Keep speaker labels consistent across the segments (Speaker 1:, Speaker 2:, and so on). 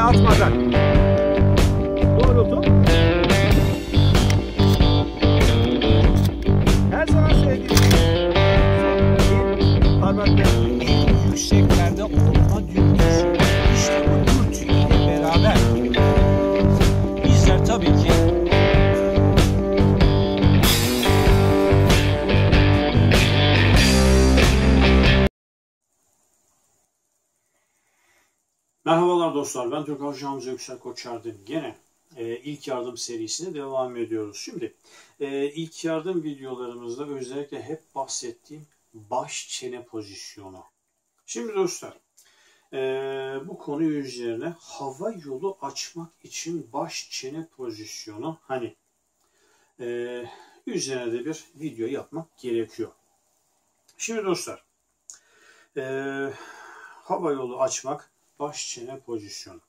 Speaker 1: atmadan. Doğrultup her zaman söylediğim parmaklarını en yükseklerde olma dürtüsü. İşte bu dürtüyle beraber bizler tabii ki
Speaker 2: Merhabalar dostlar, ben Türk Hocam Hamza Yüksel Koçar'dım. Gene ilk yardım serisine devam ediyoruz. Şimdi ilk yardım videolarımızda özellikle hep bahsettiğim baş çene pozisyonu. Şimdi dostlar, bu konu üzerine hava yolu açmak için baş çene pozisyonu üzerine de bir video yapmak gerekiyor. Şimdi dostlar, hava yolu açmak, baş çene pozisyonu.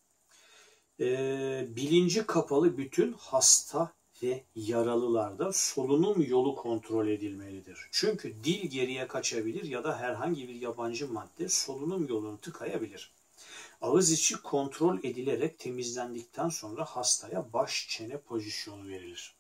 Speaker 2: Bilinci kapalı bütün hasta ve yaralılarda solunum yolu kontrol edilmelidir. Çünkü dil geriye kaçabilir ya da herhangi bir yabancı madde solunum yolunu tıkayabilir. Ağız içi kontrol edilerek temizlendikten sonra hastaya baş çene pozisyonu verilir.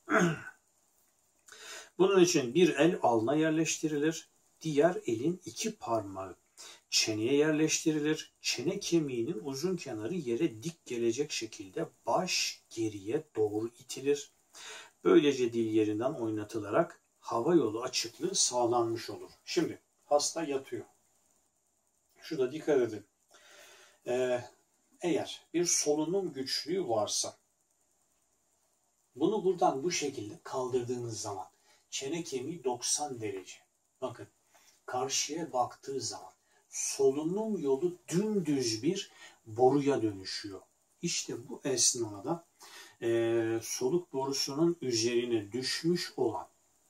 Speaker 2: Bunun için bir el alnına yerleştirilir, diğer elin iki parmağı çeneye yerleştirilir. Çene kemiğinin uzun kenarı yere dik gelecek şekilde baş geriye doğru itilir. Böylece dil yerinden oynatılarak hava yolu açıklığı sağlanmış olur. Şimdi hasta yatıyor. Şurada dikkat edin. Eğer bir solunum güçlüğü varsa bunu buradan bu şekilde kaldırdığınız zaman çene kemiği 90 derece. Bakın karşıya baktığı zaman solunum yolu dümdüz bir boruya dönüşüyor. İşte bu esnada soluk borusunun üzerine düşmüş olan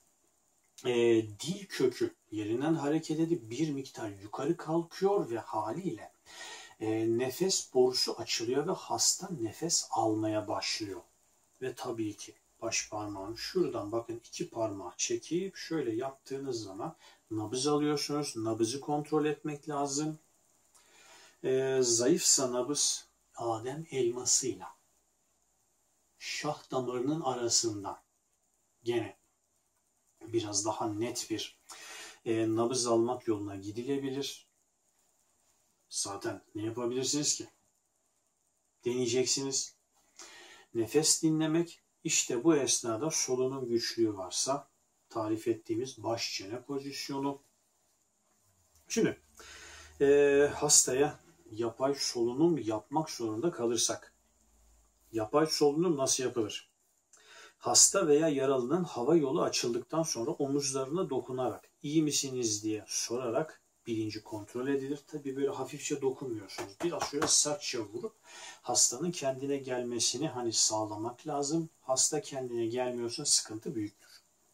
Speaker 2: dil kökü yerinden hareket edip bir miktar yukarı kalkıyor ve haliyle nefes borusu açılıyor ve hasta nefes almaya başlıyor. Ve tabii ki baş parmağını şuradan bakın iki parmağı çekip şöyle yaptığınız zaman nabız alıyorsunuz. Nabızı kontrol etmek lazım. Zayıfsa nabız Adem elmasıyla şah damarının arasından gene biraz daha net bir nabız almak yoluna gidilebilir. Zaten ne yapabilirsiniz ki? Deneyeceksiniz. Nefes dinlemek, işte bu esnada solunum güçlüğü varsa tarif ettiğimiz baş çene pozisyonu. Şimdi hastaya yapay solunum yapmak zorunda kalırsak, yapay solunum nasıl yapılır? Hasta veya yaralının hava yolu açıldıktan sonra omuzlarına dokunarak iyi misiniz diye sorarak bilinci kontrol edilir. Tabii böyle hafifçe dokunmuyorsunuz. Biraz şöyle sertçe vurup hastanın kendine gelmesini sağlamak lazım. Hasta kendine gelmiyorsa sıkıntı büyüktür.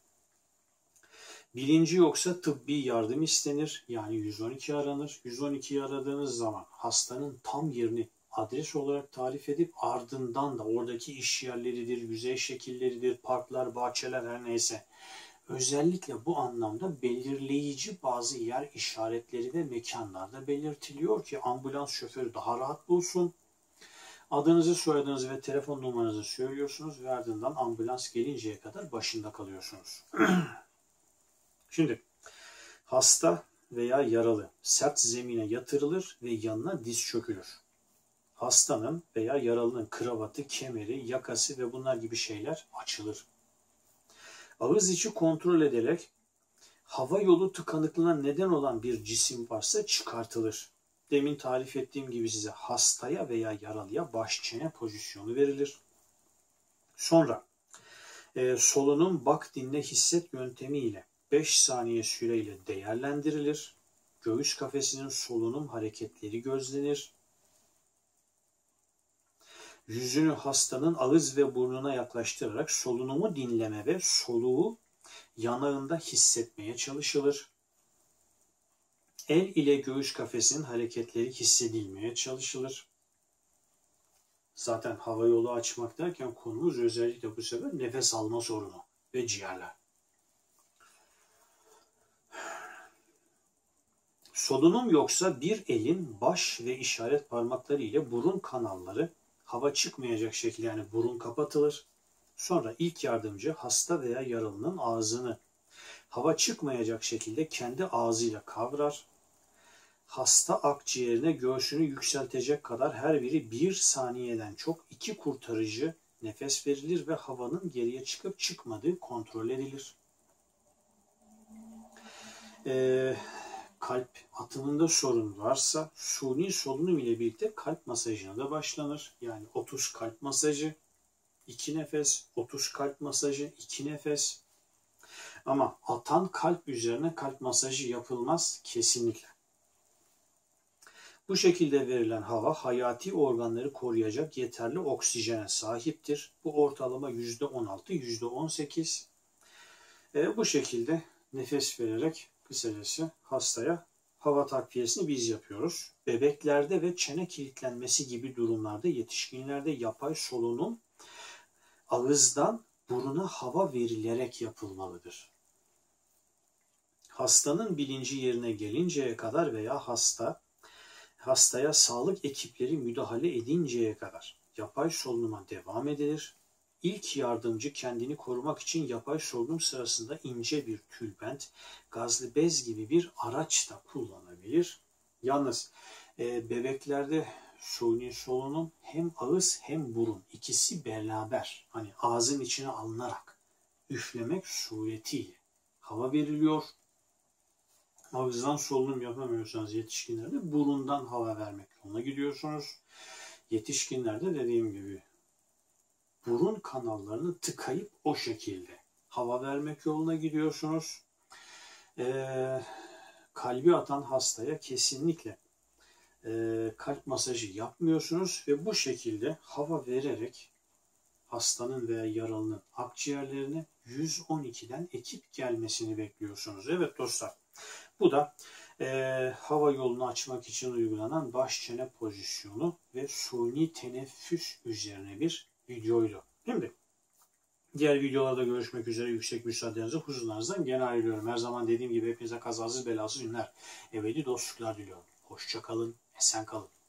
Speaker 2: Bilinci yoksa tıbbi yardım istenir. Yani 112 aranır. 112'yi aradığınız zaman hastanın tam yerini adres olarak tarif edip ardından da oradaki iş yerleridir, yüzey şekilleridir, parklar, bahçeler her neyse. Özellikle bu anlamda belirleyici bazı yer işaretleri ve mekanlarda belirtiliyor ki ambulans şoförü daha rahat bulsun. Adınızı, soyadınızı ve telefon numaranızı söylüyorsunuz ve ardından ambulans gelinceye kadar başında kalıyorsunuz. Şimdi hasta veya yaralı sert zemine yatırılır ve yanına diz çökülür. Hastanın veya yaralının kravatı, kemeri, yakası ve bunlar gibi şeyler açılır. Ağız içi kontrol ederek hava yolu tıkanıklığına neden olan bir cisim varsa çıkartılır. Demin tarif ettiğim gibi size hastaya veya yaralıya baş çene pozisyonu verilir. Sonra solunum bak dinle hisset yöntemiyle 5 saniye süreyle değerlendirilir. Göğüs kafesinin solunum hareketleri gözlenir. Yüzünü hastanın ağız ve burnuna yaklaştırarak solunumu dinleme ve soluğu yanağında hissetmeye çalışılır. El ile göğüs kafesinin hareketleri hissedilmeye çalışılır. Zaten hava yolu açmak derken konumuz özellikle bu sefer nefes alma sorunu ve ciğerler. Solunum yoksa bir elin baş ve işaret parmakları ile burun kanalları hava çıkmayacak şekilde, yani burun kapatılır. Sonra ilk yardımcı hasta veya yaralının ağzını hava çıkmayacak şekilde kendi ağzıyla kavrar. Hasta akciğerine göğsünü yükseltecek kadar her biri 1 saniyeden çok 2 kurtarıcı nefes verilir ve havanın geriye çıkıp çıkmadığı kontrol edilir. Kalp atımında sorun varsa suni solunum ile birlikte kalp masajına da başlanır. Yani 30 kalp masajı, 2 nefes, 30 kalp masajı, 2 nefes. Ama atan kalp üzerine kalp masajı yapılmaz kesinlikle. Bu şekilde verilen hava hayati organları koruyacak yeterli oksijene sahiptir. Bu ortalama %16, %18. Bu şekilde nefes vererek kısacası hastaya hava takviyesini biz yapıyoruz. Bebeklerde ve çene kilitlenmesi gibi durumlarda, yetişkinlerde yapay solunum ağızdan buruna hava verilerek yapılmalıdır. Hastanın bilinci yerine gelinceye kadar veya hastaya sağlık ekipleri müdahale edinceye kadar yapay solunuma devam edilir. İlk yardımcı kendini korumak için yapay solunum sırasında ince bir tülbent, gazlı bez gibi bir araç da kullanabilir. Yalnız bebeklerde suni solunum hem ağız hem burun ikisi beraber, hani ağzın içine alınarak üflemek suretiyle hava veriliyor. Ağızdan solunum yapamıyorsanız yetişkinlerde burundan hava vermek yoluna gidiyorsunuz. Yetişkinlerde dediğim gibi burun kanallarını tıkayıp o şekilde hava vermek yoluna gidiyorsunuz. Kalbi atan hastaya kesinlikle kalp masajı yapmıyorsunuz ve bu şekilde hava vererek hastanın veya yaralının akciğerlerine 112'den ekip gelmesini bekliyorsunuz. Evet dostlar, bu da hava yolunu açmak için uygulanan baş çene pozisyonu ve suni teneffüs üzerine bir videoydu. Şimdi diğer videolarda görüşmek üzere. Yüksek müsaadenizle huzurlarınızdan gene ayrılıyorum. Her zaman dediğim gibi hepinize kazasız belasız günler, ebedi dostluklar diliyorum. Hoşça kalın, esen kalın.